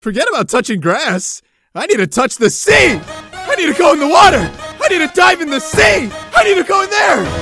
Forget about touching grass. I need to touch the sea. I need to go in the water. I need to dive in the sea. I need to go in there.